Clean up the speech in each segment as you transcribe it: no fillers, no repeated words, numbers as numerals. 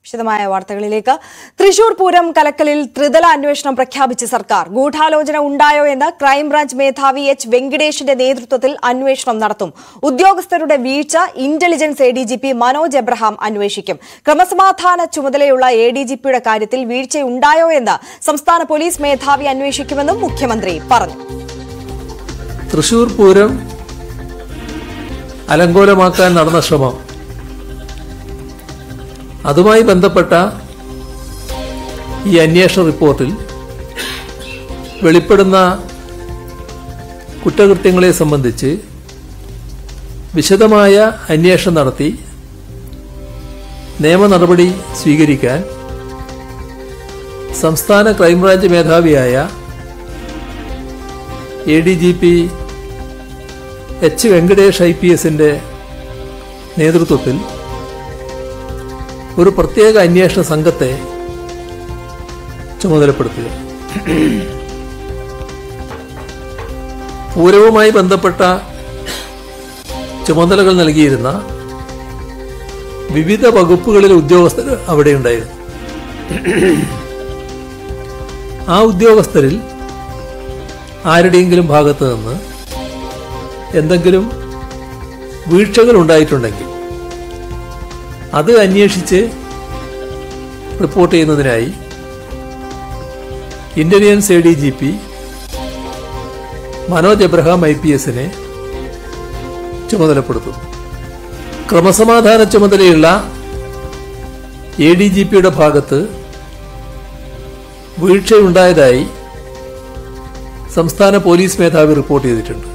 വിശദമായ വാർത്തകളിലേക്ക്. തൃശൂർ പൂരം കലക്കലിൽ ത്രിതല അന്വേഷണം പ്രഖ്യാപിച്ച സർക്കാർ. ഗൂഢാലോചന ഉണ്ടായോ എന്ന് ക്രൈംബ്രാഞ്ച് മേധാവി എച്ച് വെങ്കിടേഷിന്റെ നേതൃത്വത്തിൽ അന്വേഷണം നടത്തും. ഉദ്യോഗസ്ഥരുടെ വീഴ്ച ഇന്റലിജൻസ് എഡിജിപി മനോജ് എബ്രഹാം അന്വേഷിക്കും. ക്രമസമാധാന ചുമതലയുള്ള എഡിജിപിയുടെ കാര്യത്തിൽ വീഴ്ചയുണ്ടായോ എന്ന് സംസ്ഥാന പോലീസ് മേധാവി അന്വേഷിക്കുമെന്നും മുഖ്യമന്ത്രി പറഞ്ഞു. തൃശൂർ പൂരം അലങ്കോലമാക്കാൻ നടന്ന ശ്രമം, അതുമായി ബന്ധപ്പെട്ട ഈ അന്വേഷണ റിപ്പോർട്ടിൽ വെളിപ്പെടുന്ന കുറ്റകൃത്യങ്ങളെ സംബന്ധിച്ച് വിശദമായ അന്വേഷണം നടത്തി നിയമ നടപടി സ്വീകരിക്കാൻ സംസ്ഥാന ക്രൈംബ്രാഞ്ച് മേധാവിയായ എഡിജിപി എച്ച് വെങ്കടേഷ് IPSന്റെ നേതൃത്വത്തിൽ ഒരു പ്രത്യേക അന്വേഷണ സംഘത്തെ ചുമതലപ്പെടുത്തുക. പൂരവുമായി ബന്ധപ്പെട്ട ചുമതലകൾ നൽകിയിരുന്ന വിവിധ വകുപ്പുകളിലെ ഉദ്യോഗസ്ഥർ അവിടെ ഉണ്ടായിരുന്നു. ആ ഉദ്യോഗസ്ഥരിൽ ആരുടെയെങ്കിലും ഭാഗത്ത് നിന്ന് എന്തെങ്കിലും വീഴ്ചകൾ ഉണ്ടായിട്ടുണ്ടെങ്കിൽ അത് അന്വേഷിച്ച് റിപ്പോർട്ട് ചെയ്യുന്നതിനായി ഇന്റലിജൻസ് എഡിജിപി മനോജ് എബ്രഹാം IPSനെ ചുമതലപ്പെടുത്തുന്നു. ക്രമസമാധാന ചുമതലയുള്ള എഡിജിപിയുടെ ഭാഗത്ത് വീഴ്ചയുണ്ടായതായി സംസ്ഥാന പോലീസ് മേധാവി റിപ്പോർട്ട് ചെയ്തിട്ടുണ്ട്.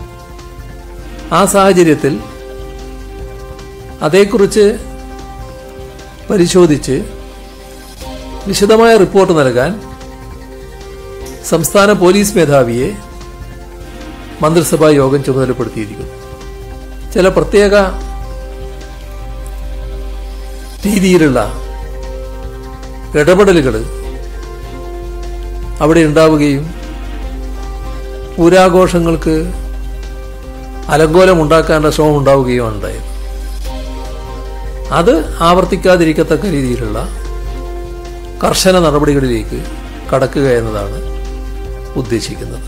ആ സാഹചര്യത്തിൽ അതേക്കുറിച്ച് പരിശോധിച്ച് വിശദമായ റിപ്പോർട്ട് നൽകാൻ സംസ്ഥാന പോലീസ് മേധാവിയെ മന്ത്രിസഭാ യോഗം ചുമതലപ്പെടുത്തിയിരിക്കുന്നു. ചില പ്രത്യേക രീതിയിലുള്ള ഇടപെടലുകൾ അവിടെ ഉണ്ടാവുകയും പൂരാഘോഷങ്ങൾക്ക് അലങ്കോലമുണ്ടാക്കാനുള്ള ശ്രമം ഉണ്ടാവുകയുമാണ് ഉണ്ടായത്. അത് ആവർത്തിക്കാതിരിക്കത്തക്ക രീതിയിലുള്ള കർശന നടപടികളിലേക്ക് കടക്കുക എന്നതാണ് ഉദ്ദേശിക്കുന്നത്.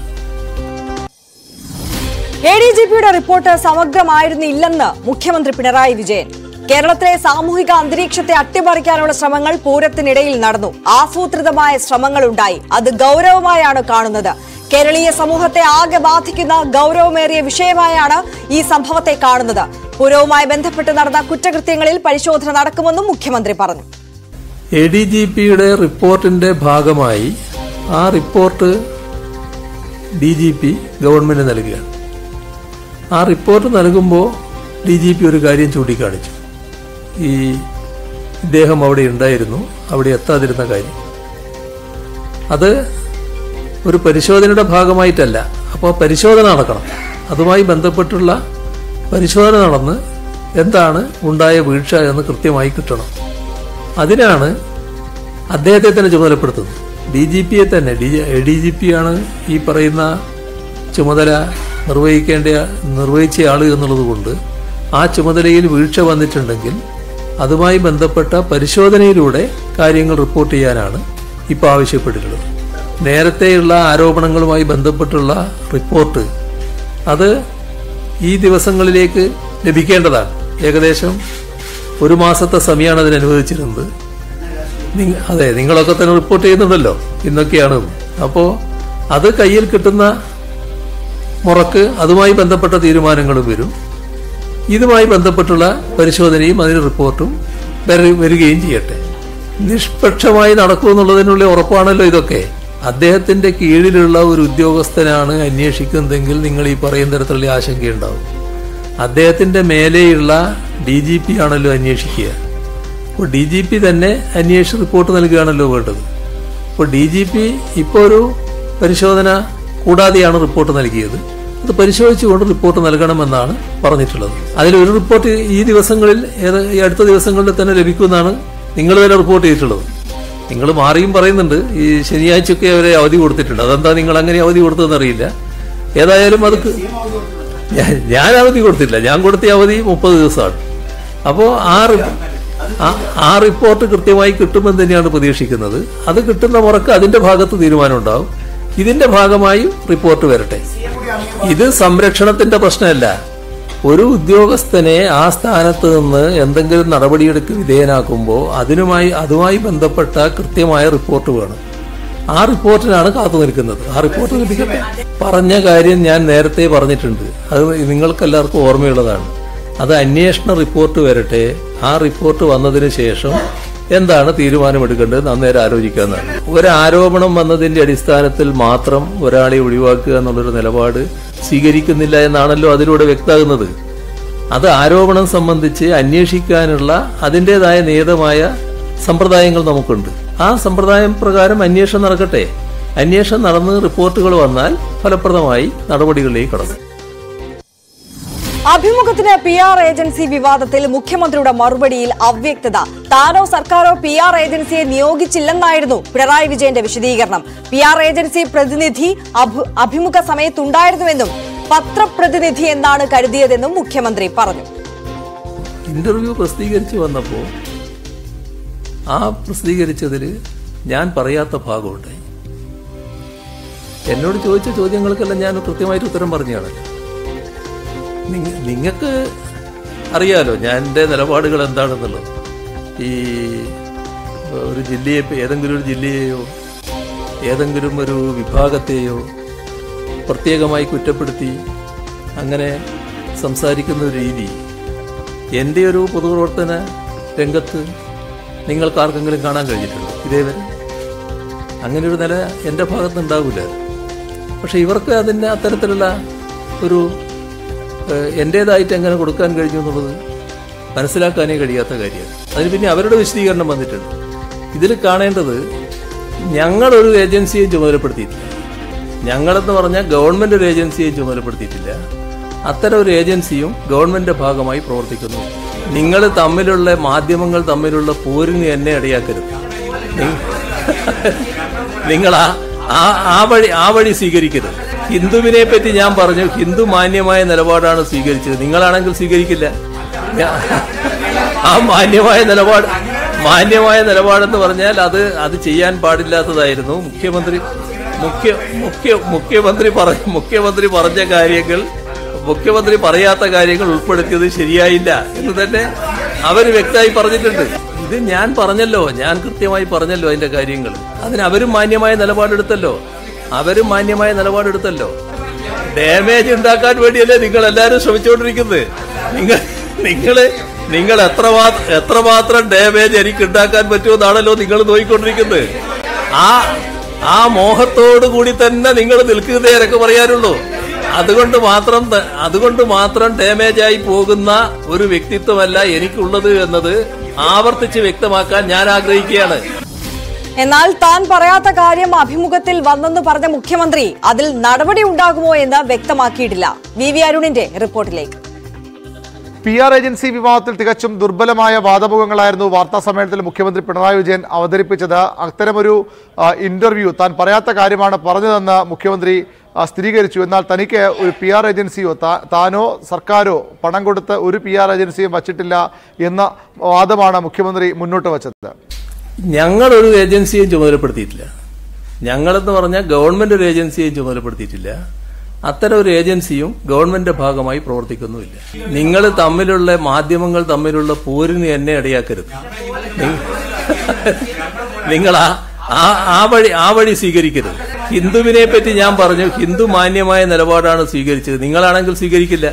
എഡിജിപിയുടെ റിപ്പോർട്ട് സമഗ്രമായിരുന്നില്ലെന്ന് മുഖ്യമന്ത്രി പിണറായി വിജയൻ. കേരളത്തിലെ സാമൂഹിക അന്തരീക്ഷത്തെ അട്ടിമറിക്കാനുള്ള ശ്രമങ്ങൾ പൂരത്തിനിടയിൽ നടന്നു. ആസൂത്രിതമായ ശ്രമങ്ങളുണ്ടായി. അത് ഗൗരവമായാണ് കാണുന്നത്. കേരളീയ സമൂഹത്തെ ആകെ ബാധിക്കുന്ന ഗൗരവമേറിയ വിഷയമായാണ് ഈ സംഭവത്തെ കാണുന്നത്. പൂരവുമായി ബന്ധപ്പെട്ട് നടന്ന കുറ്റകൃത്യങ്ങളിൽ പരിശോധന നടക്കുമെന്നും മുഖ്യമന്ത്രി പറഞ്ഞു. എഡിജിപിയുടെ റിപ്പോർട്ടിന്റെ ഭാഗമായി ആ റിപ്പോർട്ട് DGP ഗവൺമെന്റ് നൽകുകയാണ്. ആ റിപ്പോർട്ട് നൽകുമ്പോൾ DGP ഒരു കാര്യം ചൂണ്ടിക്കാണിച്ചു. ഇദ്ദേഹം അവിടെ ഉണ്ടായിരുന്നു, അവിടെ എത്താതിരുന്ന കാര്യം. അത് ഒരു പരിശോധനയുടെ ഭാഗമായിട്ടല്ല. അപ്പോൾ പരിശോധന നടക്കണം. അതുമായി ബന്ധപ്പെട്ടുള്ള പരിശോധന നടന്ന് എന്താണ് ഉണ്ടായ വീഴ്ച എന്ന് കൃത്യമായി കിട്ടണം. അതിനാണ് അദ്ദേഹത്തെ തന്നെ ചുമതലപ്പെടുത്തുന്നത്. DGPയെ തന്നെ. ADGPയാണ് ഈ പറയുന്ന ചുമതല നിർവഹിച്ച ആള് എന്നുള്ളത് കൊണ്ട് ആ ചുമതലയിൽ വീഴ്ച വന്നിട്ടുണ്ടെങ്കിൽ അതുമായി ബന്ധപ്പെട്ട പരിശോധനയിലൂടെ കാര്യങ്ങൾ റിപ്പോർട്ട് ചെയ്യാനാണ് ഇപ്പോൾ ആവശ്യപ്പെട്ടിട്ടുള്ളത്. നേരത്തെയുള്ള ആരോപണങ്ങളുമായി ബന്ധപ്പെട്ടുള്ള റിപ്പോർട്ട് അത് ഈ ദിവസങ്ങളിലേക്ക് ലഭിക്കേണ്ടതാണ്. ഏകദേശം ഒരു മാസത്തെ സമയമാണ് അതിന് അനുവദിച്ചിരുന്നത്. അതെ, നിങ്ങളൊക്കെ തന്നെ റിപ്പോർട്ട് ചെയ്യുന്നുണ്ടല്ലോ ഇന്നൊക്കെയാണ്. അപ്പോൾ അത് കയ്യിൽ കിട്ടുന്ന മുറക്ക് അതുമായി ബന്ധപ്പെട്ട തീരുമാനങ്ങളും വരും. ഇതുമായി ബന്ധപ്പെട്ടുള്ള പരിശോധനയും അതിന് റിപ്പോർട്ടും വരികയും ചെയ്യട്ടെ. നിഷ്പക്ഷമായി നടക്കുമെന്നുള്ളതിനുള്ള ഉറപ്പാണല്ലോ ഇതൊക്കെ. അദ്ദേഹത്തിന്റെ കീഴിലുള്ള ഒരു ഉദ്യോഗസ്ഥനാണ് അന്വേഷിക്കുന്നതെങ്കിൽ നിങ്ങൾ ഈ പറയുന്ന തരത്തിലുള്ള ആശങ്കയുണ്ടാവും. അദ്ദേഹത്തിന്റെ മേലെയുള്ള DGP ആണല്ലോ അന്വേഷിക്കുക. അപ്പോൾ DGP തന്നെ അന്വേഷിച്ച് റിപ്പോർട്ട് നൽകുകയാണല്ലോ വേണ്ടത്. അപ്പോൾ DGP ഇപ്പോൾ ഒരു പരിശോധന കൂടാതെയാണ് റിപ്പോർട്ട് നൽകിയത്. അത് പരിശോധിച്ചുകൊണ്ട് റിപ്പോർട്ട് നൽകണമെന്നാണ് പറഞ്ഞിട്ടുള്ളത്. അതിലൊരു റിപ്പോർട്ട് ഈ ദിവസങ്ങളിൽ ഈ അടുത്ത ദിവസങ്ങളിൽ തന്നെ ലഭിക്കുമെന്നാണ് നിങ്ങൾ തന്നെ റിപ്പോർട്ട് ചെയ്തിട്ടുള്ളത്. നിങ്ങൾ മാറിയും പറയുന്നുണ്ട് ഈ ശനിയാഴ്ചയൊക്കെ അവരെ അവധി കൊടുത്തിട്ടുണ്ട്. അതെന്താ നിങ്ങൾ അങ്ങനെ അവധി കൊടുത്തതെന്ന് അറിയില്ല. ഏതായാലും അത് ഞാൻ അവധി കൊടുത്തില്ല. ഞാൻ കൊടുത്ത അവധി 30 ദിവസമാണ്. അപ്പോൾ ആ റിപ്പോർട്ട് കൃത്യമായി കിട്ടുമെന്ന് തന്നെയാണ് പ്രതീക്ഷിക്കുന്നത്. അത് കിട്ടുന്ന മുറക്ക് അതിന്റെ ഭാഗത്ത് തീരുമാനം ഉണ്ടാവും. ഇതിന്റെ ഭാഗമായി റിപ്പോർട്ട് വരട്ടെ. ഇത് സംരക്ഷണത്തിന്റെ പ്രശ്നമല്ല. ഒരു ഉദ്യോഗസ്ഥനെ ആ സ്ഥാനത്ത് നിന്ന് എന്തെങ്കിലും നടപടിയെടുക്ക് വിധേയനാക്കുമ്പോൾ അതുമായി ബന്ധപ്പെട്ട കൃത്യമായ റിപ്പോർട്ട് വേണം. ആ റിപ്പോർട്ടിനാണ് കാത്തു നിൽക്കുന്നത്. ആ റിപ്പോർട്ട് ലഭിക്കട്ടെ. പറഞ്ഞ കാര്യം ഞാൻ നേരത്തെ പറഞ്ഞിട്ടുണ്ട്. അത് നിങ്ങൾക്കെല്ലാവർക്കും ഓർമ്മയുള്ളതാണ്. അത് അന്വേഷണ റിപ്പോർട്ട് വരട്ടെ. ആ റിപ്പോർട്ട് വന്നതിന് ശേഷം എന്താണ് തീരുമാനമെടുക്കേണ്ടത് അന്നേരം ആലോചിക്കാമെന്നാണ്. ഒരു ആരോപണം വന്നതിന്റെ അടിസ്ഥാനത്തിൽ മാത്രം ഒരാളെ ഒഴിവാക്കുക എന്നുള്ളൊരു നിലപാട് സ്വീകരിക്കുന്നില്ല എന്നാണല്ലോ അതിലൂടെ വ്യക്തമാകുന്നത്. അത് ആരോപണം സംബന്ധിച്ച് അന്വേഷിക്കാനുള്ള അതിൻ്റെതായ നിയതമായ സമ്പ്രദായങ്ങൾ നമുക്കുണ്ട്. ആ സമ്പ്രദായം പ്രകാരം അന്വേഷണം നടക്കട്ടെ. അന്വേഷണം നടന്ന് റിപ്പോർട്ടുകൾ വന്നാൽ ഫലപ്രദമായി നടപടികളിലേക്ക് കടന്നു. അഭിമുഖത്തിന് PR ഏജൻസി വിവാദത്തിൽ മുഖ്യമന്ത്രിയുടെ മറുപടിയിൽ അവ്യക്തത. താനോ സർക്കാരോ PR ഏജൻസിയെ നിയോഗിച്ചില്ലെന്നായിരുന്നു പിണറായി വിജയന്റെ വിശദീകരണം. PR ഏജൻസി പ്രതിനിധി അഭിമുഖ സമയത്തുണ്ടായിരുന്നുവെന്നും പത്രപ്രതിനിധി എന്നാണ് കരുതിയതെന്നും മുഖ്യമന്ത്രി പറഞ്ഞു. ഇന്റർവ്യൂ പ്രസിദ്ധീകരിച്ചു വന്നപ്പോൾ ആ പ്രസിദ്ധീകരിച്ചതിൽ ഞാൻ പറയാത്ത ഭാഗമുണ്ടായി. എന്നോട് ചോദിച്ച ചോദ്യങ്ങൾക്കെല്ലാം ഞാൻ കൃത്യമായിട്ട് ഉത്തരം പറഞ്ഞാണ്. നിങ്ങൾക്ക് അറിയാലോ ഞാൻ എൻ്റെ നിലപാടുകൾ എന്താണെന്നുള്ളത്. ഈ ഒരു ജില്ലയെ, ഏതെങ്കിലും ഒരു ജില്ലയെയോ ഏതെങ്കിലും ഒരു വിഭാഗത്തെയോ പ്രത്യേകമായി കുറ്റപ്പെടുത്തി അങ്ങനെ സംസാരിക്കുന്ന ഒരു രീതി എൻ്റെ ഒരു പൊതുപ്രവർത്തന രംഗത്ത് നിങ്ങൾക്കാർക്കെങ്കിലും കാണാൻ കഴിഞ്ഞിട്ടുണ്ടോ ഇതേവരെ? അങ്ങനെ ഒരു നില എൻ്റെ ഭാഗത്തുനിന്നുണ്ടാവില്ല. പക്ഷെ ഇവർക്ക് അതിൻ്റെ അത്തരത്തിലുള്ള ഒരു എൻ്റേതായിട്ട് എങ്ങനെ കൊടുക്കാൻ കഴിഞ്ഞു എന്നുള്ളത് മനസ്സിലാക്കാനേ കഴിയാത്ത കാര്യമാണ്. അതിന് പിന്നെ അവരുടെ വിശദീകരണം വന്നിട്ടുണ്ട്. ഇതിൽ കാണേണ്ടത് ഞങ്ങളൊരു ഏജൻസിയെ ചുമതലപ്പെടുത്തിയിട്ടില്ല. ഞങ്ങളെന്ന് പറഞ്ഞാൽ ഗവൺമെൻറ് ഒരു ഏജൻസിയെ ചുമതലപ്പെടുത്തിയിട്ടില്ല. അത്തരം ഒരു ഏജൻസിയും ഗവൺമെൻറ് ഭാഗമായി പ്രവർത്തിക്കുന്നു. നിങ്ങൾ തമ്മിലുള്ള മാധ്യമങ്ങൾ തമ്മിലുള്ള പോരിന് എന്നെ ഇടയാക്കരുത്. നിങ്ങൾ ആ വഴി സ്വീകരിക്കരുത്. ഹിന്ദുവിനെ പറ്റി ഞാൻ പറഞ്ഞു, ഹിന്ദു മാന്യമായ നിലപാടാണ് സ്വീകരിച്ചത്. നിങ്ങളാണെങ്കിൽ സ്വീകരിക്കില്ല. ആ മാന്യമായ നിലപാടെന്ന് പറഞ്ഞാൽ അത് ചെയ്യാൻ പാടില്ലാത്തതായിരുന്നു. മുഖ്യമന്ത്രി പറഞ്ഞ കാര്യങ്ങൾ, മുഖ്യമന്ത്രി പറയാത്ത കാര്യങ്ങൾ ഉൾപ്പെടുത്തിയത് ശരിയായില്ല എന്ന് തന്നെ അവർ വ്യക്തമായി പറഞ്ഞിട്ടുണ്ട്. ഇത് ഞാൻ പറഞ്ഞല്ലോ, ഞാൻ കൃത്യമായി പറഞ്ഞല്ലോ അതിന്റെ കാര്യങ്ങൾ. അതിന് അവരും മാന്യമായ നിലപാടെടുത്തല്ലോ. ഡാമേജ് ഉണ്ടാക്കാൻ വേണ്ടിയല്ലേ നിങ്ങൾ എല്ലാവരും ശ്രമിച്ചുകൊണ്ടിരിക്കുന്നത്. നിങ്ങൾ എത്രമാത്രം ഡാമേജ് എനിക്ക് ഉണ്ടാക്കാൻ പറ്റുമെന്നാണല്ലോ നിങ്ങൾ നോക്കിക്കൊണ്ടിരിക്കുന്നത്. ആ മോഹത്തോടു കൂടി തന്നെ നിങ്ങൾ നിൽക്കുന്നതേ എനിക്ക് പറയാനുള്ളൂ. അതുകൊണ്ട് മാത്രം ഡാമേജായി പോകുന്ന ഒരു വ്യക്തിത്വമല്ല എനിക്കുള്ളത് എന്നത് ആവർത്തിച്ച് വ്യക്തമാക്കാൻ ഞാൻ ആഗ്രഹിക്കുകയാണ്. എന്നാൽ താൻ പറയാത്ത കാര്യം അഭിമുഖത്തിൽ വന്നെന്ന് പറഞ്ഞ മുഖ്യമന്ത്രി അതിൽ നടപടി ഉണ്ടാകുമോ എന്ന് വ്യക്തമാക്കിയിട്ടില്ല. VV അരുണിന്റെ റിപ്പോർട്ടിലേക്ക്. PR ഏജൻസി വിവാദത്തിൽ തികച്ചും ദുർബലമായ വാദമുഖങ്ങളായിരുന്നു വാർത്താ സമ്മേളനത്തിൽ മുഖ്യമന്ത്രി പിണറായി വിജയൻ അവതരിപ്പിച്ചത്. അത്തരമൊരു ഇന്റർവ്യൂ താൻ പറയാത്ത കാര്യമാണ് പറഞ്ഞതെന്ന് മുഖ്യമന്ത്രി സ്ഥിരീകരിച്ചു. എന്നാൽ തനിക്ക് ഒരു PR ഏജൻസിയോ താനോ സർക്കാരോ പണം കൊടുത്ത് ഒരു PR ഏജൻസിയും വച്ചിട്ടില്ല എന്ന വാദമാണ് മുഖ്യമന്ത്രി മുന്നോട്ട് വച്ചത്. ഞങ്ങളൊരു ഏജൻസിയും ചുമതലപ്പെടുത്തിയിട്ടില്ല. ഞങ്ങളെന്ന് പറഞ്ഞാൽ ഗവൺമെന്റ് ഒരു ഏജൻസിയെയും ചുമതലപ്പെടുത്തിയിട്ടില്ല. അത്തരം ഒരു ഏജൻസിയും ഗവൺമെന്റ് ഭാഗമായി പ്രവർത്തിക്കുന്നുമില്ല. നിങ്ങൾ തമ്മിലുള്ള മാധ്യമങ്ങൾ തമ്മിലുള്ള പോരിന് എന്നെ ഇടയാക്കരുത്. നിങ്ങൾ ആ വഴി സ്വീകരിക്കരുത്. ഹിന്ദുവിനെ പറ്റി ഞാൻ പറഞ്ഞു, ഹിന്ദു മാന്യമായ നിലപാടാണ് സ്വീകരിച്ചത്. നിങ്ങളാണെങ്കിൽ സ്വീകരിക്കില്ല.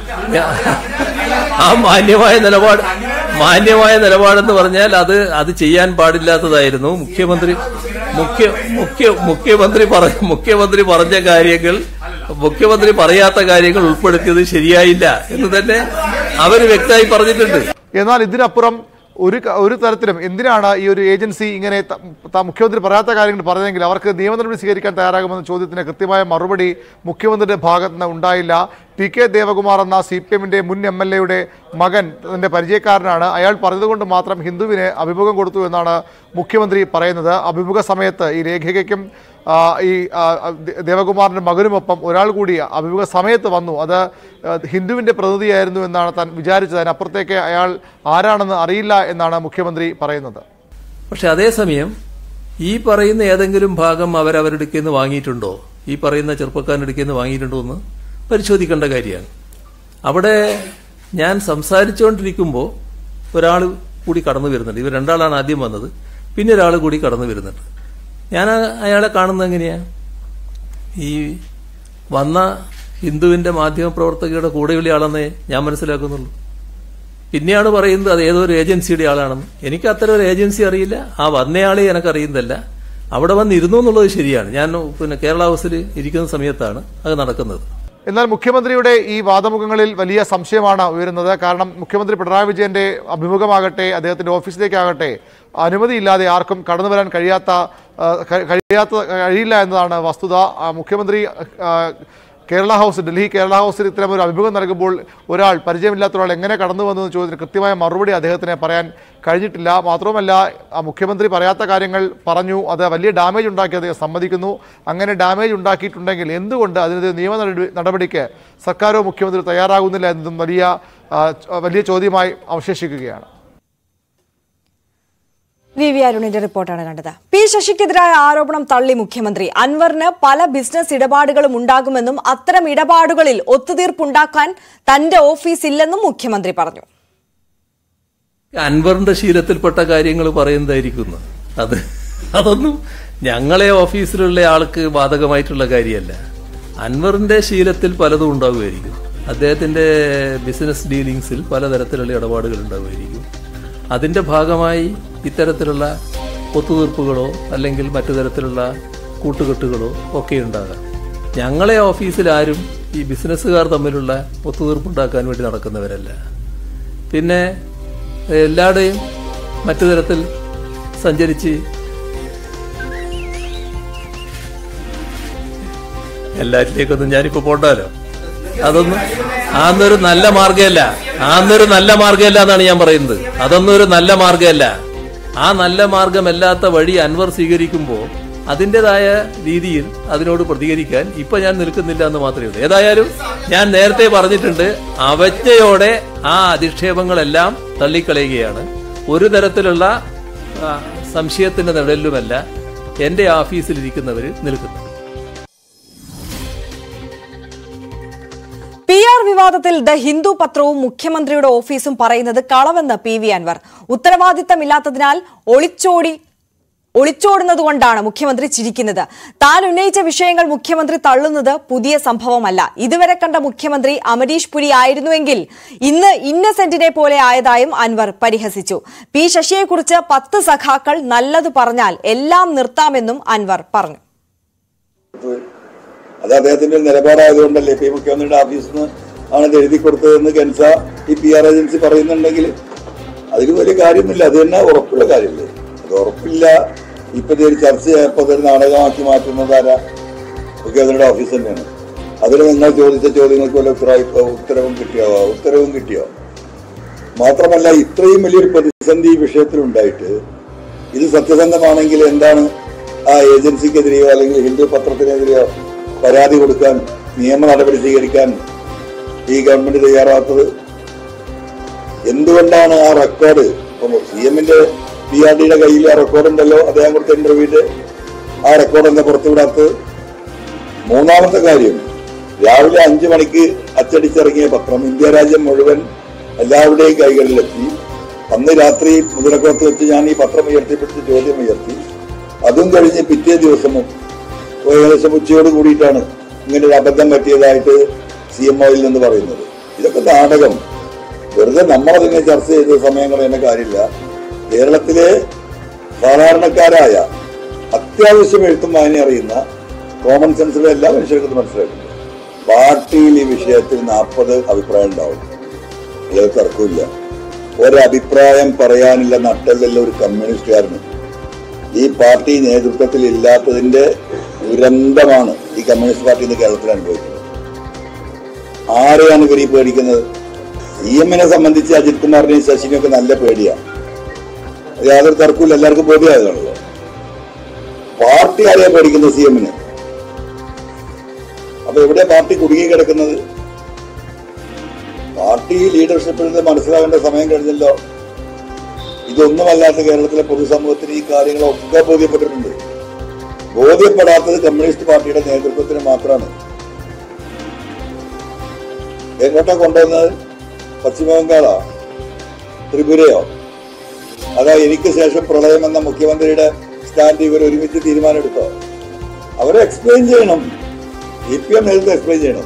ആ മാന്യമായ നിലപാടെന്ന് പറഞ്ഞാൽ അത് ചെയ്യാൻ പാടില്ലാത്തതായിരുന്നു. മുഖ്യമന്ത്രി പറഞ്ഞ കാര്യങ്ങൾ, മുഖ്യമന്ത്രി പറയാത്ത കാര്യങ്ങൾ ഉൾപ്പെടുത്തിയത് ശരിയായില്ല എന്ന് തന്നെ അവർ വ്യക്തമായി പറഞ്ഞിട്ടുണ്ട്. എന്നാൽ ഇതിനപ്പുറം ഒരു തരത്തിലും എന്തിനാണ് ഈ ഒരു ഏജൻസി ഇങ്ങനെ മുഖ്യമന്ത്രി പറയാത്ത കാര്യങ്ങൾ പറഞ്ഞതെങ്കിൽ അവർക്ക് നിയമ നടപടി സ്വീകരിക്കാൻ തയ്യാറാകുമെന്ന ചോദ്യത്തിന് കൃത്യമായ മറുപടി മുഖ്യമന്ത്രിയുടെ ഭാഗത്ത് നിന്ന് ഉണ്ടായില്ല. ടി.കെ. ദേവകുമാർ എന്ന CPM-ന്റെ മുൻ MLA-യുടെ മകൻ തന്റെ പരിചയക്കാരനാണ്. അയാൾ പറഞ്ഞതുകൊണ്ട് മാത്രം ഹിന്ദുവിന് അഭിമുഖം കൊടുത്തു എന്നാണ് മുഖ്യമന്ത്രി പറയുന്നത്. അഭിമുഖ സമയത്ത് ഈ ലേഖികയ്ക്കും ഈ ദേവകുമാറിന്റെ മകനുമൊപ്പം ഒരാൾ കൂടി അഭിമുഖ സമയത്ത് വന്നു. അത് ഹിന്ദുവിന്റെ പ്രതിനിധിയായിരുന്നു എന്നാണ് താൻ വിചാരിച്ചത്. അതിനപ്പുറത്തേക്ക് അയാൾ ആരാണെന്ന് അറിയില്ല എന്നാണ് മുഖ്യമന്ത്രി പറയുന്നത്. പക്ഷെ അതേസമയം ഈ പറയുന്ന ഏതെങ്കിലും ഭാഗം അവരവരുടെ നിന്ന് വാങ്ങിയിട്ടുണ്ടോ, ഈ പറയുന്ന ചെറുപ്പക്കാരൻ്റെ നിന്ന് വാങ്ങിയിട്ടുണ്ടോ എന്ന് പരിശോധിക്കേണ്ട കാര്യമാണ്. അവിടെ ഞാൻ സംസാരിച്ചുകൊണ്ടിരിക്കുമ്പോൾ ഒരാൾ കൂടി കടന്നു വരുന്നുണ്ട്. ഇവർ രണ്ടാളാണ് ആദ്യം വന്നത്, പിന്നെ ഒരാൾ കൂടി കടന്നു വരുന്നുണ്ട്. ഞാൻ അയാളെ കാണുന്നത് എങ്ങനെയാ? ഈ വന്ന ഹിന്ദുവിന്റെ മാധ്യമപ്രവർത്തകരുടെ കൂടെയുള്ള ആളെന്നേ ഞാൻ മനസ്സിലാക്കുന്നുള്ളൂ. പിന്നെയാണ് പറയുന്നത് അത് ഏതോ ഒരു ഏജൻസിയുടെ ആളാണെന്ന്. എനിക്ക് അത്തരം ഒരു ഏജൻസി അറിയില്ല, ആ വന്നയാളെ എനിക്കറിയുന്നതല്ല. അവിടെ വന്നിരുന്നു എന്നുള്ളത് ശരിയാണ്. ഞാൻ കേരള ഹൗസിൽ ഇരിക്കുന്ന സമയത്താണ് അത് നടക്കുന്നത്. എന്നാൽ മുഖ്യമന്ത്രിയുടെ ഈ വാദമുഖങ്ങളിൽ വലിയ സംശയമാണ് ഉയരുന്നത്. കാരണം മുഖ്യമന്ത്രി പിണറായി വിജയന്റെ അഭിമുഖമാകട്ടെ അദ്ദേഹത്തിന്റെ ഓഫീസിലേക്കാകട്ടെ അനുമതിയില്ലാതെ ആർക്കും കടന്നു വരാൻ കഴിയില്ല എന്നതാണ് വസ്തുത. മുഖ്യമന്ത്രി ഡൽഹി കേരള ഹൗസിൽ ഇത്തരം ഒരു അഭിമുഖം നൽകുമ്പോൾ ഒരാൾ പരിചയമില്ലാത്ത ഒരാൾ എങ്ങനെ കടന്നു വന്നതെന്ന് ചോദ്യത്തിന് കൃത്യമായ മറുപടി അദ്ദേഹത്തിന് പറയാൻ കഴിഞ്ഞിട്ടില്ല. മാത്രവുമല്ല, മുഖ്യമന്ത്രി പറയാത്ത കാര്യങ്ങൾ പറഞ്ഞു, അത് വലിയ ഡാമേജ് ഉണ്ടാക്കി അദ്ദേഹം സമ്മതിക്കുന്നു. അങ്ങനെ ഡാമേജ് ഉണ്ടാക്കിയിട്ടുണ്ടെങ്കിൽ എന്തുകൊണ്ട് അതിനെതിരെ നിയമ നടപടിക്ക് സർക്കാരോ മുഖ്യമന്ത്രി തയ്യാറാകുന്നില്ല എന്നതും വലിയ ചോദ്യമായി അവശേഷിക്കുകയാണ്. വി അരുണിന്റെ റിപ്പോർട്ടാണ് കണ്ടത്. പി ശശിക്കെതിരായ ആരോപണം തള്ളി മുഖ്യമന്ത്രി. അൻവറിന് പല ബിസിനസ് ഇടപാടുകളും ഉണ്ടാകുമെന്നും അത്തരം ഇടപാടുകളിൽ ഒത്തുതീർപ്പുണ്ടാക്കാൻ തന്റെ ഓഫീസ് ഇല്ലെന്നും മുഖ്യമന്ത്രി പറഞ്ഞു. അൻവറിന്റെ ശീലത്തിൽപ്പെട്ട കാര്യങ്ങൾ പറയുന്നതായിരിക്കുന്നു. അതൊന്നും ഞങ്ങളെ ഓഫീസിലുള്ള ആൾക്ക് ബാധകമായിട്ടുള്ള കാര്യമല്ല. അൻവറിന്റെ ശീലത്തിൽ പലതും ഉണ്ടാകുമായിരിക്കും. അദ്ദേഹത്തിന്റെ ബിസിനസ് ഡീലിംഗ്സിൽ പലതരത്തിലുള്ള ഇടപാടുകൾ ഉണ്ടാകുമായിരിക്കും. അതിന്റെ ഭാഗമായി ഇത്തരത്തിലുള്ള ഒത്തുതീർപ്പുകളോ അല്ലെങ്കിൽ മറ്റു തരത്തിലുള്ള കൂട്ടുകെട്ടുകളോ ഒക്കെ ഉണ്ടാകാം. ഞങ്ങളെ ഓഫീസിൽ ആരും ഈ ബിസിനസ്സുകാർ തമ്മിലുള്ള ഒത്തുതീർപ്പുണ്ടാക്കാൻ വേണ്ടി നടക്കുന്നവരല്ല. പിന്നെ എല്ലാവരുടെയും മറ്റു തരത്തിൽ സഞ്ചരിച്ച് എല്ലാറ്റിലേക്കൊന്നും ഞാനിപ്പോ പോണ്ടാലോ. അതൊന്നും നല്ല മാർഗമല്ല. നല്ല മാർഗമല്ല എന്നാണ് ഞാൻ പറയുന്നത്. അതൊന്നും ഒരു നല്ല മാർഗമല്ല. ആ നല്ല മാർഗമല്ലാത്ത വഴി അൻവർ സ്വീകരിക്കുമ്പോൾ അതിൻ്റെതായ രീതിയിൽ അതിനോട് പ്രതികരിക്കാൻ ഇപ്പൊ ഞാൻ നിൽക്കുന്നില്ല എന്ന് മാത്രമേ ഉള്ളൂ. ഏതായാലും ഞാൻ നേരത്തെ പറഞ്ഞിട്ടുണ്ട്, അവജ്ഞയോടെ ആ അധിക്ഷേപങ്ങളെല്ലാം തള്ളിക്കളയുകയാണ്. ഒരു തരത്തിലുള്ള സംശയത്തിന്റെ നിഴലിലുമല്ല എന്റെ ഓഫീസിലിരിക്കുന്നവർ നിൽക്കുന്നത്. PR വിവാദത്തിൽ ദ ഹിന്ദു പത്രവും മുഖ്യമന്ത്രിയുടെ ഓഫീസും പറയുന്നത് കളവെന്ന് PV അൻവർ. ഉത്തരവാദിത്തമില്ലാത്തതിനാൽ ഒളിച്ചോടുന്നതുകൊണ്ടാണ് മുഖ്യമന്ത്രി ചിരിക്കുന്നത്. താൻ ഉന്നയിച്ച വിഷയങ്ങൾ മുഖ്യമന്ത്രി തള്ളുന്നത് പുതിയ സംഭവമല്ല. ഇതുവരെ കണ്ട മുഖ്യമന്ത്രി അമരീഷ് പുരി ആയിരുന്നുവെങ്കിൽ ഇന്ന് ഇന്നസെന്റിനെ പോലെ ആയതായും അൻവർ പരിഹസിച്ചു. പി ശശിയെക്കുറിച്ച് 10 സഖാക്കൾ നല്ലത് പറഞ്ഞാൽ എല്ലാം നിർത്താമെന്നും അൻവർ പറഞ്ഞു. അത് അദ്ദേഹത്തിന്റെ നിലപാടായതുകൊണ്ടല്ലേ ഇപ്പൊ ഈ മുഖ്യമന്ത്രിയുടെ ഓഫീസിൽ നിന്ന് ആണ് ഇത് എഴുതി കൊടുത്തതെന്ന് കെൻസ ഈ PR ഏജൻസി പറയുന്നുണ്ടെങ്കിൽ അതിൽ വലിയ കാര്യമൊന്നുമില്ല. അത് തന്നെ ഉറപ്പുള്ള കാര്യമല്ലേ. അത് ഉറപ്പില്ല. ഇപ്പൊ ഒരു ചർച്ചയായപ്പോൾ അതൊരു നാടകമാക്കി മാറ്റുന്നത് ആരാ? മുഖ്യമന്ത്രിയുടെ ഓഫീസ് തന്നെയാണ്. അതിൽ നിങ്ങൾ ചോദിച്ച ചോദ്യങ്ങൾക്ക് വല്ല ഉത്തരവും കിട്ടിയോ? മാത്രമല്ല, ഇത്രയും വലിയൊരു പ്രതിസന്ധി ഈ വിഷയത്തിലുണ്ടായിട്ട് ഇത് സത്യസന്ധമാണെങ്കിൽ എന്താണ് ആ ഏജൻസിക്കെതിരെയോ അല്ലെങ്കിൽ ഹിന്ദു പത്രത്തിനെതിരെയോ പരാതി കൊടുക്കാൻ, നിയമ നടപടി സ്വീകരിക്കാൻ ഈ ഗവൺമെന്റ് തയ്യാറാത്തത്? എന്തുകൊണ്ടാണ് ആ റെക്കോർഡ് CM-ന്റെ PRDയുടെ കയ്യിൽ ആ റെക്കോർഡ് ഉണ്ടല്ലോ, അദ്ദേഹം കൊടുത്ത ഇന്റർവ്യൂവിന്റെ ആ റെക്കോർഡ് എന്താ പുറത്തുവിടാത്തത്? മൂന്നാമത്തെ കാര്യം, രാവിലെ 5 മണിക്ക് അച്ചടിച്ചിറങ്ങിയ പത്രം ഇന്ത്യ രാജ്യം മുഴുവൻ എല്ലാവരുടെയും കൈകളിലെത്തി. അന്ന് രാത്രി മുതലക്കുളത്ത് വെച്ച് ഞാൻ ഈ പത്രം ഉയർത്തിപ്പിടിച്ച് ചോദ്യം ഉയർത്തി. അതും കഴിഞ്ഞ് പിറ്റേ ദിവസവും ഏകദേശം ഉച്ചയോട് കൂടിയിട്ടാണ് ഇങ്ങനെ ഒരു അബദ്ധം പറ്റിയതായിട്ട് CMOയിൽ നിന്ന് പറയുന്നത്. ഇതൊക്കെ നാടകം. വെറുതെ നമ്മളതിനെ ചർച്ച ചെയ്ത സമയം കളയുന്ന കാര്യമില്ല. കേരളത്തിലെ സാധാരണക്കാരായ അത്യാവശ്യം എഴുത്തും വായന അറിയുന്ന കോമൺ സെൻസിലെ എല്ലാ മനുഷ്യർക്കും മനസ്സിലാക്കുന്നത് പാർട്ടിയിൽ ഈ വിഷയത്തിൽ 40 അഭിപ്രായം ഉണ്ടാവും. ഇതിൽ തർക്കമില്ല. ഒരഭിപ്രായം പറയാനില്ല നട്ടല്ലല്ലോ ഒരു കമ്മ്യൂണിസ്റ്റുകാരന്. ഈ പാർട്ടി നേതൃത്വത്തിൽ ഇല്ലാത്തതിന്റെ ദുരന്തമാണ് ഈ കമ്മ്യൂണിസ്റ്റ് പാർട്ടി ഇന്ന് കേരളത്തിൽ അനുഭവിക്കുന്നത്. ആരെയാണ് ഇവർ ഈ പേടിക്കുന്നത്? CM-നെ സംബന്ധിച്ച് അജിത് കുമാറിനെയും ശശിനെയും ഒക്കെ നല്ല പേടിയാണ്. യാതൊരു തർക്കമില്ല, എല്ലാവർക്കും ബോധ്യമായതാണല്ലോ. പാർട്ടി ആരെയാ പേടിക്കുന്നത്? CM-നെ. അപ്പൊ എവിടെ പാർട്ടി കുടുങ്ങി കിടക്കുന്നത്? പാർട്ടി ലീഡർഷിപ്പിൽ നിന്ന് മനസ്സിലാവേണ്ട സമയം കഴിഞ്ഞല്ലോ. ഇതൊന്നുമല്ലാത്ത കേരളത്തിലെ പൊതുസമൂഹത്തിന് ഈ കാര്യങ്ങളൊക്കെ ബോധ്യപ്പെട്ടിട്ടുണ്ട്. ബോധ്യപ്പെടാത്തത് കമ്മ്യൂണിസ്റ്റ് പാർട്ടിയുടെ നേതൃത്വത്തിന് മാത്രമാണ്. എങ്ങോട്ടാ കൊണ്ടുവന്നത്? പശ്ചിമബംഗാളോ ത്രിപുരയോ? അതാ എനിക്ക് ശേഷം പ്രളയം എന്ന മുഖ്യമന്ത്രിയുടെ സ്റ്റാൻഡ് ഇവർ ഒരുമിച്ച് തീരുമാനമെടുത്തോ? അവരെ എക്സ്പ്ലെയിൻ ചെയ്യണം. CPM നേതൃത്വം എക്സ്പ്ലെയിൻ ചെയ്യണം.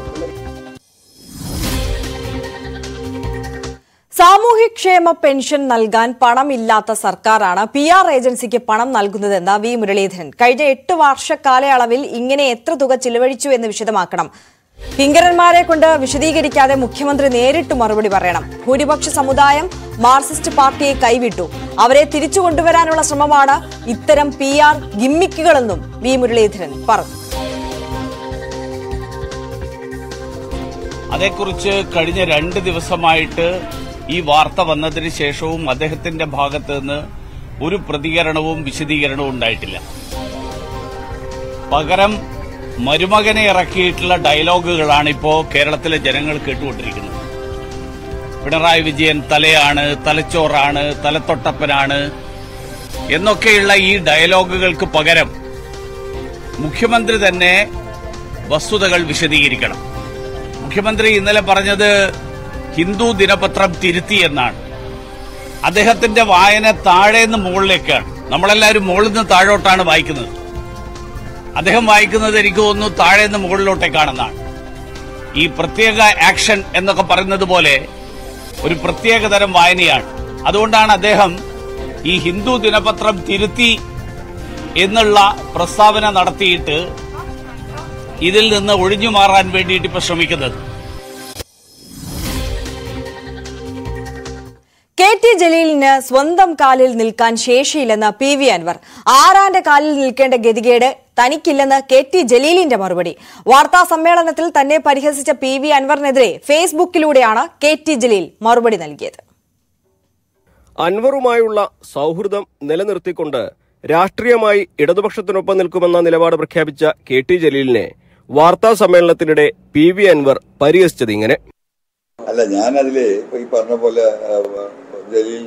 സാമൂഹ്യക്ഷേമ പെൻഷൻ നൽകാൻ പണമില്ലാത്ത സർക്കാരാണ് PR ഏജൻസിക്ക് പണം നൽകുന്നതെന്ന് V. മുരളീധരൻ. കഴിഞ്ഞ 8 വർഷ കാലയളവിൽ ഇങ്ങനെ എത്ര തുക ചിലവഴിച്ചു എന്ന് വിശദമാക്കണം. കിങ്കരന്മാരെ കൊണ്ട് വിശദീകരിക്കാതെ മുഖ്യമന്ത്രി നേരിട്ട് മറുപടി പറയണം. ഭൂരിപക്ഷ സമുദായം മാർക്സിസ്റ്റ് പാർട്ടിയെ കൈവിട്ടു. അവരെ തിരിച്ചു കൊണ്ടുവരാനുള്ള ശ്രമമാണ് ഇത്തരം PR ഗിമ്മിക്കുകളെന്നും V. മുരളീധരൻ പറഞ്ഞു. അതേക്കുറിച്ച് കഴിഞ്ഞ 2 ദിവസമായിട്ട് ഈ വാർത്ത വന്നതിന് ശേഷവും അദ്ദേഹത്തിന്റെ ഭാഗത്ത് നിന്ന് ഒരു പ്രതികരണവും വിശദീകരണവും ഉണ്ടായിട്ടില്ല. പകരം മരുമകനെ ഇറക്കിയിട്ടുള്ള ഡയലോഗുകളാണ് ഇപ്പോൾ കേരളത്തിലെ ജനങ്ങൾ കേട്ടുകൊണ്ടിരിക്കുന്നത്. പിണറായി വിജയൻ തലയാണ്, തലച്ചോറാണ്, തലത്തൊട്ടപ്പനാണ് എന്നൊക്കെയുള്ള ഈ ഡയലോഗുകൾക്ക് പകരം മുഖ്യമന്ത്രി തന്നെ വസ്തുതകൾ വിശദീകരിക്കണം. മുഖ്യമന്ത്രി ഇന്നലെ പറഞ്ഞത് ഹിന്ദു ദിനപത്രം തിരുത്തി എന്നാണ്. അദ്ദേഹത്തിന്റെ വായന താഴേന്ന് മുകളിലേക്കാണ്. നമ്മളെല്ലാവരും മുകളിൽ നിന്ന് താഴോട്ടാണ് വായിക്കുന്നത്. അദ്ദേഹം വായിക്കുന്നത് എനിക്ക് തോന്നുന്നു താഴേന്ന് മുകളിലോട്ടേക്കാണെന്നാണ്. ഈ പ്രത്യേക ആക്ഷൻ എന്നൊക്കെ പറയുന്നത് പോലെ ഒരു പ്രത്യേകതരം വായനയാണ്. അതുകൊണ്ടാണ് അദ്ദേഹം ഈ ഹിന്ദു ദിനപത്രം തിരുത്തി എന്നുള്ള പ്രസ്താവന നടത്തിയിട്ട് ഇതിൽ നിന്ന് ഒഴിഞ്ഞു മാറാൻ വേണ്ടിയിട്ട് ഇപ്പൊ ശ്രമിക്കുന്നത്. KT ജലീലിന് സ്വന്തം കാലിൽ നിൽക്കാൻ ശേഷിയില്ലെന്ന് PV അൻവർ. ആരാന്റെ കാലിൽ നിൽക്കേണ്ട ഗതികേട് തനിക്കില്ലെന്ന് KT ജലീലിന്റെ മറുപടി. വാർത്താ സമ്മേളനത്തിൽ തന്നെ പരിഹസിച്ച PV അൻവറിനെതിരെ ഫേസ്ബുക്കിലൂടെയാണ് KT ജലീൽ മറുപടി നൽകിയത്. അൻവറുമായുള്ള സൗഹൃദം നിലനിർത്തിക്കൊണ്ട് രാഷ്ട്രീയമായി ഇടതുപക്ഷത്തിനൊപ്പം നിൽക്കുമെന്ന നിലപാട് പ്രഖ്യാപിച്ച KT ജലീലിനെ വാർത്താ സമ്മേളനത്തിനിടെ PV അൻവർ പരിഹസിച്ചത് ഇങ്ങനെ. അല്ല, ഞാനതില് ഈ പറഞ്ഞ പോലെ ജലീൽ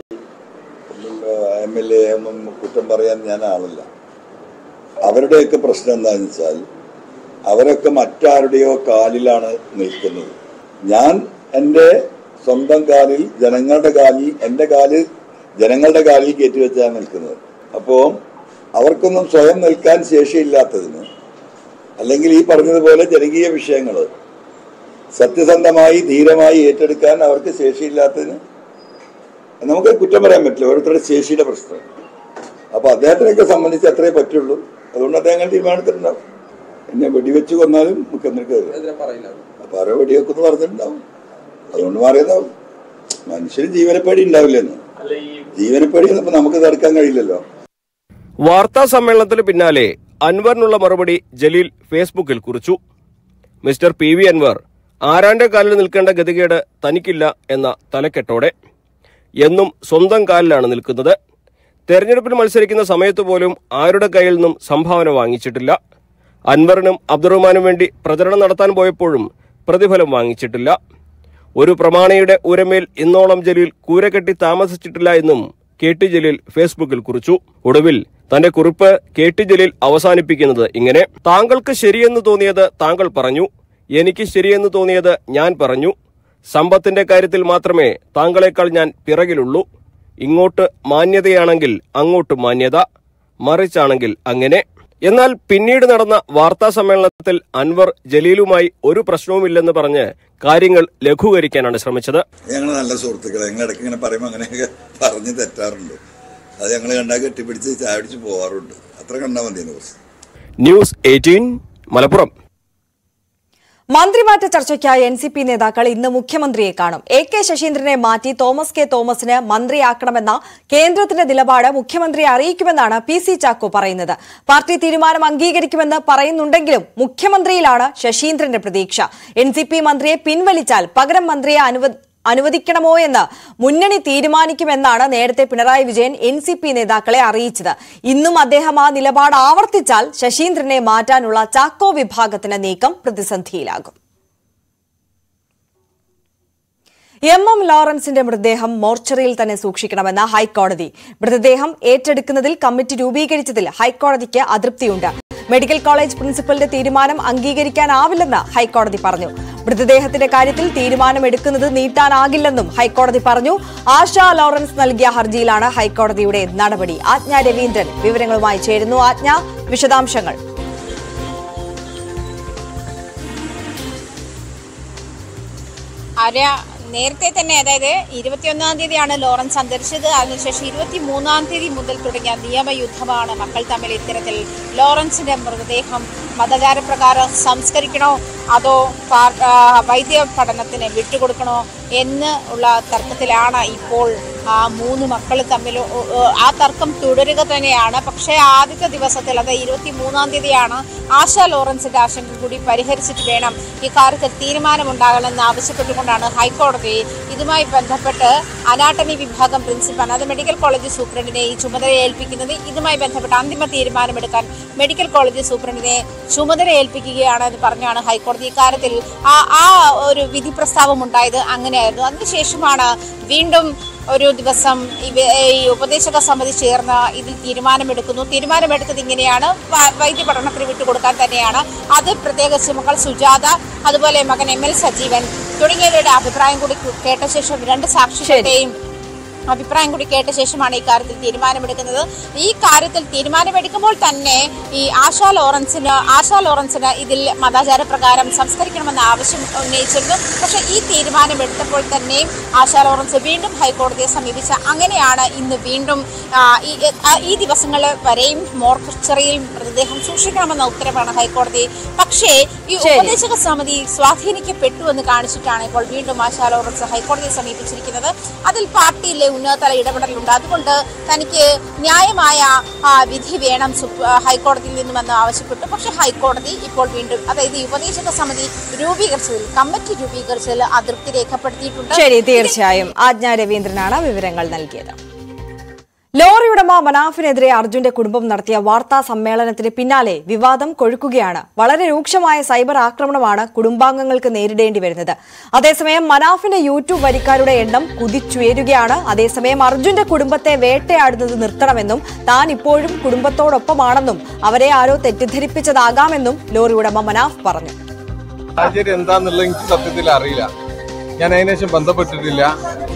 MLA കുറ്റം പറയാൻ ഞാൻ ആളല്ല. അവരുടെയൊക്കെ പ്രശ്നം എന്താണെന്ന് വെച്ചാൽ അവരൊക്കെ മറ്റാരുടെയോ കാലിലാണ് നിൽക്കുന്നത്. ഞാൻ എൻ്റെ സ്വന്തം കാലിൽ, ജനങ്ങളുടെ കാലിൽ, എൻ്റെ കാലിൽ ജനങ്ങളുടെ കാലിൽ കയറ്റിവെച്ചാണ് നിൽക്കുന്നത്. അപ്പോൾ അവർക്കൊന്നും സ്വയം നിൽക്കാൻ ശേഷിയില്ലാത്തതിന്, അല്ലെങ്കിൽ ഈ പറഞ്ഞതുപോലെ ജനകീയ വിഷയങ്ങൾ സത്യസന്ധമായി ധീരമായി ഏറ്റെടുക്കാൻ അവർക്ക് ശേഷിയില്ലാത്തതിന് നമുക്ക് കുറ്റം പറയാൻ പറ്റില്ല. ഓരോരുത്തരുടെ ശേഷിയുടെ പ്രശ്നം. അപ്പൊ അദ്ദേഹത്തിനൊക്കെ സംബന്ധിച്ച് അത്രേ പറ്റുള്ളൂ. അതുകൊണ്ട് അദ്ദേഹം തീരുമാനത്തിലുണ്ടാവും. എന്നെ വെടിവെച്ച് കൊന്നാലും മുഖ്യമന്ത്രിക്ക് അപ്പൊ ആരോ വെടിവെക്കെന്ന് പറഞ്ഞിട്ടുണ്ടാവും. അതുകൊണ്ട് മാറിയതാവും. മനുഷ്യന് ജീവനപ്പേടി ഉണ്ടാവില്ലെന്ന്. ജീവനപ്പേടി നമുക്ക് തടുക്കാൻ കഴിയില്ലല്ലോ. വാർത്താ സമ്മേളനത്തിന് പിന്നാലെ അൻവറിനുള്ള മറുപടി ജലീൽ ഫേസ്ബുക്കിൽ കുറിച്ചു. മിസ്റ്റർ PV അൻവർ ആരാന്റെ കാലിൽ നിൽക്കേണ്ട ഗതികേട് തനിക്കില്ല എന്ന തലക്കെട്ടോടെ എന്നും സ്വന്തം കാലിലാണ് നിൽക്കുന്നത്. തെരഞ്ഞെടുപ്പിൽ മത്സരിക്കുന്ന സമയത്ത് പോലും ആരുടെ കയ്യിൽ നിന്നും സംഭാവന വാങ്ങിച്ചിട്ടില്ല. അൻവറിനും അബ്ദുറഹ്മാനും വേണ്ടി പ്രചരണം നടത്താൻ പോയപ്പോഴും പ്രതിഫലം വാങ്ങിച്ചിട്ടില്ല. ഒരു പ്രമാണിയുടെ ഉരമേൽ ഇന്നോളം ജലീൽ കൂരകെട്ടി താമസിച്ചിട്ടില്ല എന്നും KT ജലീൽ ഫേസ്ബുക്കിൽ കുറിച്ചു. ഒടുവിൽ തന്റെ കുറിപ്പ് KT ജലീൽ അവസാനിപ്പിക്കുന്നത് ഇങ്ങനെ. താങ്കൾക്ക് ശരിയെന്ന് തോന്നിയത് താങ്കൾ പറഞ്ഞു, എനിക്ക് ശരിയെന്ന് തോന്നിയത് ഞാൻ പറഞ്ഞു. സമ്പത്തിന്റെ കാര്യത്തിൽ മാത്രമേ താങ്കളെക്കാൾ ഞാൻ പിറകിലുള്ളൂ. ഇങ്ങോട്ട് മാന്യതയാണെങ്കിൽ അങ്ങോട്ട് മാന്യത, മറിച്ചാണെങ്കിൽ അങ്ങനെ. എന്നാൽ പിന്നീട് നടന്ന വാർത്താ സമ്മേളനത്തിൽ അൻവർ ജലീലുമായി ഒരു പ്രശ്നവുമില്ലെന്ന് പറഞ്ഞ് കാര്യങ്ങൾ ലഘൂകരിക്കാനാണ് ശ്രമിച്ചത്. ഞങ്ങൾ നല്ല സുഹൃത്തുക്കളെ, ഞങ്ങൾ ഇടയ്ക്ക് ഇങ്ങനെ പറയുമ്പോൾ അങ്ങനെയൊക്കെ പറഞ്ഞ് തെറ്റാറുണ്ട്. അത് ഞങ്ങൾ കണ്ടാൽ കെട്ടിപ്പിടിച്ച് ചാടിച്ച് പോവാറുണ്ട്. അത്ര കണ്ടാൽ മതി. ന്യൂസ് 18 മലപ്പുറം. മന്ത്രിമാറ്റ ചർച്ചയ്ക്കായി എൻസിപി നേതാക്കൾ ഇന്ന് മുഖ്യമന്ത്രിയെ കാണും. AK ശശീന്ദ്രനെ മാറ്റി തോമസ് കെ തോമസിന് മന്ത്രിയാക്കണമെന്ന കേന്ദ്രത്തിന്റെ നിലപാട് മുഖ്യമന്ത്രിയെ അറിയിക്കുമെന്നാണ് PC ചാക്കോ പറയുന്നത്. പാർട്ടി തീരുമാനം അംഗീകരിക്കുമെന്ന് പറയുന്നുണ്ടെങ്കിലും മുഖ്യമന്ത്രിയിലാണ് ശശീന്ദ്രന്റെ പ്രതീക്ഷ. എൻസിപി മന്ത്രിയെ പിൻവലിച്ചാൽ പകരം മന്ത്രിയെ അനുവദിക്കണമോ എന്ന് മുന്നണി തീരുമാനിക്കുമെന്നാണ് നേരത്തെ പിണറായി വിജയൻ എൻസിപി നേതാക്കളെ അറിയിച്ചത്. ഇന്നും അദ്ദേഹം ആ നിലപാട് ആവർത്തിച്ചാൽ ശശീന്ദ്രനെ മാറ്റാനുള്ള ചാക്കോ വിഭാഗത്തിന്റെ നീക്കം പ്രതിസന്ധിയിലാകും. MM ലോറൻസിന്റെ മൃതദേഹം മോർച്ചറിയിൽ തന്നെ സൂക്ഷിക്കണമെന്ന് ഹൈക്കോടതി. മൃതദേഹം ഏറ്റെടുക്കുന്നതിൽ കമ്മിറ്റി രൂപീകരിച്ചതിൽ ഹൈക്കോടതിക്ക് അതൃപ്തിയുണ്ട്. മെഡിക്കൽ കോളേജ് പ്രിൻസിപ്പലിന്റെ തീരുമാനം അംഗീകരിക്കാനാവില്ലെന്ന് ഹൈക്കോടതി പറഞ്ഞു. മൃതദേഹത്തിന്റെ കാര്യത്തിൽ തീരുമാനമെടുക്കുന്നത് നീട്ടാനാകില്ലെന്നും ഹൈക്കോടതി പറഞ്ഞു. ആശ ലോറൻസ് നൽകിയ ഹർജിയിലാണ് ഹൈക്കോടതിയുടെ നടപടി. ആജ്ഞ രവീന്ദ്രൻ വിവരങ്ങളുമായി ചേരുന്നു. ആജ്ഞ, വിശദാംശങ്ങൾ. നേരത്തെ തന്നെ, അതായത് 21-ാം തീയതിയാണ് ലോറൻസ് അന്തരിച്ചത്. അതിനുശേഷം 23-ാം തീയതി മുതൽ തുടങ്ങിയ നിയമയുദ്ധമാണ് മക്കൾ തമ്മിൽ. ഇത്തരത്തിൽ ലോറൻസിന്റെ മൃതദേഹം മതാചാരപ്രകാരം സംസ്കരിക്കണോ അതോ വൈദ്യ പഠനത്തിന് വിട്ടുകൊടുക്കണോ എന്ന് ഉള്ള തർക്കത്തിലാണ് ഇപ്പോൾ മൂന്ന് മക്കൾ തമ്മിൽ. ആ തർക്കം തുടരുക തന്നെയാണ്. പക്ഷേ ആദ്യത്തെ ദിവസത്തിൽ, അതായത് 23-ാം തീയതിയാണ് ആശ ലോറൻസിന്റെ ആശങ്ക കൂടി പരിഹരിച്ചിട്ട് വേണം ഇക്കാര്യത്തിൽ തീരുമാനമുണ്ടാകണമെന്ന് ആവശ്യപ്പെട്ടുകൊണ്ടാണ് ഹൈക്കോടതി ഇതുമായി ബന്ധപ്പെട്ട് അനാട്ടമി വിഭാഗം പ്രിൻസിപ്പൽ, അത് മെഡിക്കൽ കോളേജ് സൂപ്രണ്ടിനെ ഈ ചുമതല ഏൽപ്പിക്കുന്നത്. ഇതുമായി ബന്ധപ്പെട്ട് അന്തിമ തീരുമാനമെടുക്കാൻ മെഡിക്കൽ കോളേജ് സൂപ്രണ്ടിനെ ചുമതല ഏൽപ്പിക്കുകയാണ് എന്ന് പറഞ്ഞാണ് ഹൈക്കോടതി ഇക്കാര്യത്തിൽ ആ ഒരു വിധി പ്രസ്താവം ഉണ്ടായത്. അങ്ങനെയായിരുന്നു. അതിനുശേഷമാണ് വീണ്ടും ഒരു ദിവസം ഈ ഉപദേശക സമിതി ചേർന്ന് ഇതിൽ തീരുമാനമെടുക്കുന്നു. തീരുമാനമെടുത്തത് ഇങ്ങനെയാണ്: വൈദ്യ പഠനത്തിന് വിട്ടുകൊടുക്കാൻ തന്നെയാണ്. അത് പ്രത്യേകിച്ച് മകൾ സുജാത, അതുപോലെ മകൻ ML സജീവൻ തുടങ്ങിയവരുടെ അഭിപ്രായം കൂടി കേട്ട ശേഷം, രണ്ട് സാക്ഷികളുടെയും അഭിപ്രായം കൂടി കേട്ട ശേഷമാണ് ഇക്കാര്യത്തിൽ തീരുമാനമെടുക്കുന്നത്. ഈ കാര്യത്തിൽ തീരുമാനമെടുക്കുമ്പോൾ തന്നെ ഈ ആശ ലോറൻസിന് ഇതിൽ മതാചാരപ്രകാരം സംസ്കരിക്കണമെന്ന ആവശ്യം ഉന്നയിച്ചിരുന്നു. പക്ഷെ ഈ തീരുമാനമെടുത്തപ്പോൾ തന്നെ ആശ ലോറൻസ് വീണ്ടും ഹൈക്കോടതിയെ സമീപിച്ച. അങ്ങനെയാണ് ഇന്ന് വീണ്ടും ഈ ദിവസങ്ങൾ വരെയും മോർച്ചറിയിൽ മൃതദേഹം സൂക്ഷിക്കണമെന്ന ഉത്തരവാണ് ഹൈക്കോടതി. പക്ഷേ ഈ ഉപദേശക സമിതി സ്വാധീനിക്കപ്പെട്ടു എന്ന് കാണിച്ചിട്ടാണ് ഇപ്പോൾ വീണ്ടും ആശ ലോറൻസ് ഹൈക്കോടതിയെ സമീപിച്ചിരിക്കുന്നത്. അതിൽ പാർട്ടിയിലെ ഉന്നതതല ഇടപെടലുണ്ട്. അതുകൊണ്ട് തനിക്ക് ന്യായമായ വിധി വേണം ഹൈക്കോടതിയിൽ നിന്നുമെന്ന് ആവശ്യപ്പെട്ടു. പക്ഷെ ഹൈക്കോടതി ഇപ്പോൾ വീണ്ടും, അതായത് ഈ ഉപദേശക സമിതി കമ്മിറ്റി രൂപീകരിച്ചതിൽ അതൃപ്തി രേഖപ്പെടുത്തിയിട്ടുണ്ട്. ശരി, തീർച്ചയായും. ആജ്ഞ രവീന്ദ്രനാണ് വിവരങ്ങൾ നൽകിയത്. ലോറി ഉടമ മനാഫിനെതിരെ അർജുന്റെ കുടുംബം നടത്തിയ വാർത്താ സമ്മേളനത്തിന് പിന്നാലെ വിവാദം കൊഴുക്കുകയാണ്. വളരെ രൂക്ഷമായ സൈബർ ആക്രമണമാണ് കുടുംബാംഗങ്ങൾക്ക് നേരിടേണ്ടി വരുന്നത്. അതേസമയം മനാഫിന്റെ യൂട്യൂബ് വരിക്കാരുടെ എണ്ണം കുതിച്ചുയരുകയാണ്. അതേസമയം അർജുന്റെ കുടുംബത്തെ വേട്ടയാടുന്നത് നിർത്തണമെന്നും താൻ ഇപ്പോഴും കുടുംബത്തോടൊപ്പമാണെന്നും അവരെ ആരോ തെറ്റിദ്ധരിപ്പിച്ചതാകാമെന്നും ലോറി ഉടമ മനാഫ് പറഞ്ഞു. സാഹചര്യം എന്താന്നുള്ളത് എനിക്ക് സത്യത്തിൽ അറിയില്ല. ഞാൻ അതിനുശേഷം ബന്ധപ്പെട്ടിട്ടില്ല.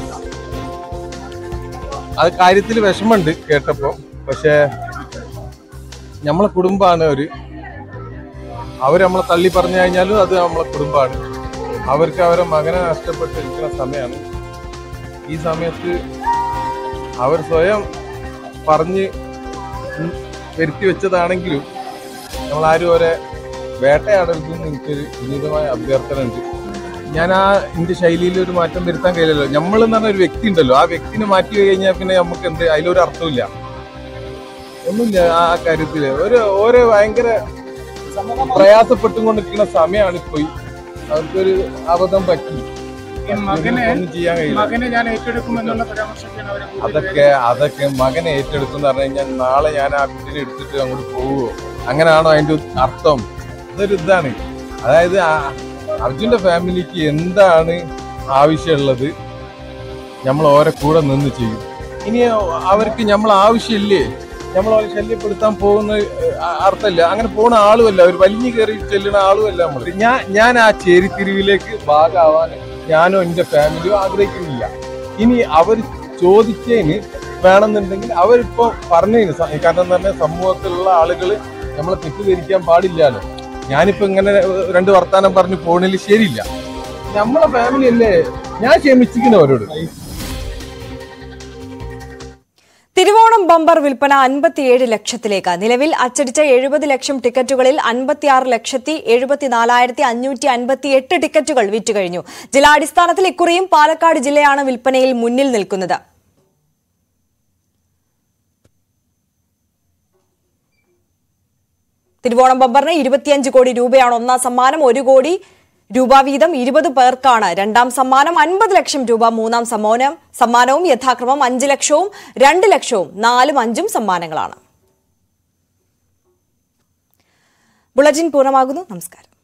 അത് കാര്യത്തിൽ വിഷമമുണ്ട് കേട്ടപ്പോൾ. പക്ഷേ നമ്മളെ കുടുംബമാണ് അവർ നമ്മളെ തള്ളി പറഞ്ഞു കഴിഞ്ഞാലും അത് നമ്മളെ കുടുംബമാണ്. അവർക്ക് അവരെ മകനെ നഷ്ടപ്പെട്ടിരിക്കുന്ന സമയമാണ്. ഈ സമയത്ത് അവർ സ്വയം പറഞ്ഞ് വരുത്തി വെച്ചതാണെങ്കിലും നമ്മളാരും അവരെ വേട്ടയാടരുതെന്ന് എനിക്കൊരു വിനീതമായ അഭ്യർത്ഥന ഉണ്ട്. ഞാൻ എൻ്റെ ശൈലിയിൽ ഒരു മാറ്റം വരുത്താൻ കഴിയില്ലല്ലോ. നമ്മളെന്ന് പറഞ്ഞ ഒരു വ്യക്തി ഉണ്ടല്ലോ, ആ വ്യക്തിനെ മാറ്റി കഴിഞ്ഞാൽ പിന്നെ നമുക്ക് എന്ത്, അതിലൊരു അർത്ഥമില്ല, ഒന്നുമില്ല. ആ കാര്യത്തിൽ ഓരോ ഭയങ്കര പ്രയാസപ്പെട്ടുകൊണ്ടിരിക്കുന്ന സമയമാണ് ഇപ്പോൾ. അവർക്കൊരു അബദ്ധം പറ്റി, ഒന്നും ചെയ്യാൻ കഴിയില്ല. അതൊക്കെ മകനെ ഏറ്റെടുക്കും എന്ന് പറഞ്ഞു കഴിഞ്ഞാൽ നാളെ ഞാൻ ആ കുട്ടിനെ എടുത്തിട്ട് അങ്ങോട്ട് പോവുമോ? അങ്ങനെയാണോ അതിൻ്റെ അർത്ഥം? ഇതൊരു ഇതാണ്. അതായത് അർജുന്റെ ഫാമിലിക്ക് എന്താണ് ആവശ്യമുള്ളത് നമ്മൾ ഓരോ കൂടെ നിന്ന് ചെയ്യും. ഇനി അവർക്ക് നമ്മൾ ആവശ്യമില്ലേ, നമ്മൾ അവരെ ശല്യപ്പെടുത്താൻ പോകുന്ന അർത്ഥമില്ല. അങ്ങനെ പോകുന്ന ആളുമല്ല, അവർ വലിഞ്ഞു കയറി ചെല്ലുന്ന ആളുമല്ല നമ്മൾ. ഞാൻ ആ ചേരിത്തിരിവിലേക്ക് ഭാഗമാവാൻ ഞാനോ എൻ്റെ ഫാമിലിയോ ആഗ്രഹിക്കുന്നില്ല. ഇനി അവർ ചോദിച്ചതിന് വേണമെന്നുണ്ടെങ്കിൽ അവരിപ്പോൾ പറഞ്ഞതിന്, കാരണം എന്ന് പറഞ്ഞാൽ സമൂഹത്തിലുള്ള ആളുകൾ നമ്മളെ തെറ്റിദ്ധരിക്കാൻ പാടില്ലല്ലോ. ഞാനിപ്പോ ഇങ്ങനെ രണ്ട് വർത്താനം പറഞ്ഞ് പോണിൽ ശരിയില്ല. നമ്മളെ ഫാമിലി അല്ലേ, ഞാൻ ക്ഷമിച്ചിരിക്കുന്നു അവരോട്. തിരുവോണ തിരുവോണം ബമ്പർ വിൽപ്പന 57 ലക്ഷത്തിലേക്ക്. നിലവിൽ അച്ചടിച്ച 70 ലക്ഷം ടിക്കറ്റുകളിൽ 56,74,558 ടിക്കറ്റുകൾ വിറ്റുകഴിഞ്ഞു. ജില്ലാടിസ്ഥാനത്തിൽ ഇക്കുറിയും പാലക്കാട് ജില്ലയാണ് വിൽപ്പനയിൽ മുന്നിൽ നിൽക്കുന്നത്. തിരുവോണം ബമ്പറിന് 25 കോടി രൂപയാണ് ഒന്നാം സമ്മാനം. 1 കോടി രൂപ വീതം 20 പേർക്കാണ് രണ്ടാം സമ്മാനം. 50 ലക്ഷം രൂപ മൂന്നാം സമ്മാനവും യഥാക്രമം 5 ലക്ഷവും 2 ലക്ഷവും 4ഉം 5ഉം സമ്മാനങ്ങളാണ്. ബുള്ളറ്റിൻ പൂർണ്ണമാകുന്നു. നമസ്കാരം.